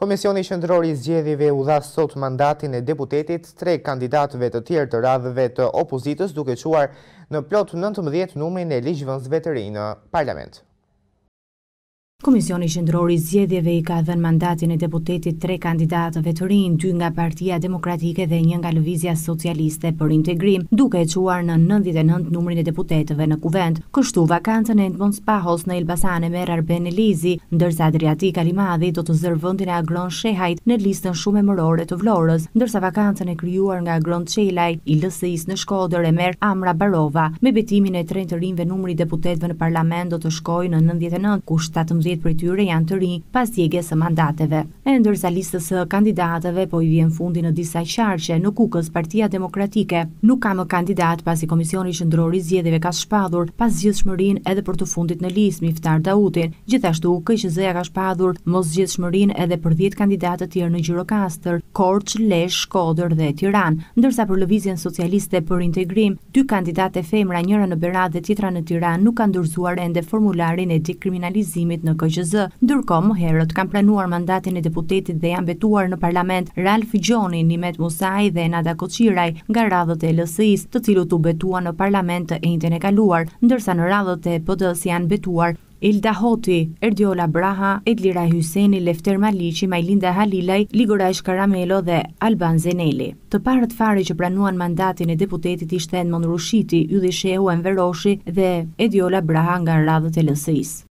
Komisioni Qendror i Zgjedhjeve u dha sot mandatin e deputetit 3 kandidatëve të tjerë të radhëve të opozitës, duke quar në plot 19 numrin e ligjvënësve të rinj në parlament. Komisioni Qendror i Zgjedhjeve i ka dhënë mandatin e deputetit 3 kandidatëve të rinj, 2 nga Partia Demokratike dhe 1 nga Lëvizja Socialiste për Integrim, duke e quar në 99 numrin e deputetëve në kuvend. Kështu vakantën e Edmond Spahos në Elbasan e merr Arben Elizi, ndërsa Adriati Kalimadhi do të zërë vendin e Agron Shehajt në listën shumë emërore të Vlorës, ndërsa vakantën e krijuar nga Agron Çelaj i LSI-s në Shkodër e merr Amra Barova. Me betimin e 3 të rinjve, numri i deputetëve në parlament do të shkojë në 99, ku 17 për tyre janë të rinj pas djegjes së mandateve. E ndërsa listës së kandidatëve po i vjen fundi në disa qarqe, në Kukës Partia Demokratike nuk ka më kandidat pasi Komisioni Qendror i Zgjedhjeve ka shpadur pas zgjedhshmërinë edhe për të fundit në listë Miftar Dautin. Gjithashtu KQZ-ja ka shpadur moszgjedhshmërinë edhe për 10 kandidatë të tjerë në Gjirokastër, Korçë, Lezhë, Shkodër dhe Tiranë, ndërsa për Lëvizjen Socialiste për Integrim, 2 kandidatë femra, njëra në Berat dhe tjetra në Tiranë, nuk kanë dorëzuar ende formularin e dekriminalizimit në KQZ. Ndërkohë, më herët kanë planuar mandatin e deputetit dhe janë betuar në parlament Ralf Gjoni, Nimet Musai dhe Nada Koçiraj nga radhët e LSI-s, të cilët u betuan në parlament të njëjtën e kaluar, ndërsa në radhët e PD-s janë betuar Ilda Hoti, Erdiola Braha, Edlira Hyseni, Lefter Maliqi, Majlinda Halilaj, Ligorash Karamelo dhe Alban Zeneli. Të parët fare që pranuan mandatin e deputetit ishte Edmond Rushiti, Ylli Shehu, Enver Roshi dhe Ediola Braha nga radhët e LSI-s.